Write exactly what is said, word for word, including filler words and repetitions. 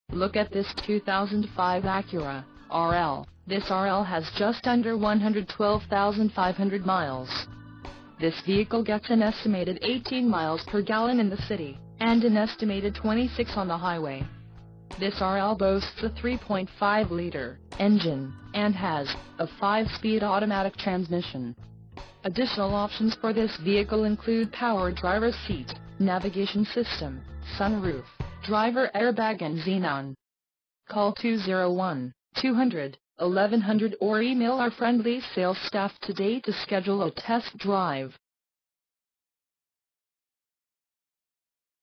Look at this two thousand five Acura R L. This R L has just under one hundred twelve thousand five hundred miles. This vehicle gets an estimated eighteen miles per gallon in the city, and an estimated twenty-six on the highway. This R L boasts a three point five liter engine, and has a five speed automatic transmission. Additional options for this vehicle include power driver's seat, navigation system, sunroof, driver airbag and xenon. Call two oh one, two hundred, eleven hundred or email our friendly sales staff today to schedule a test drive.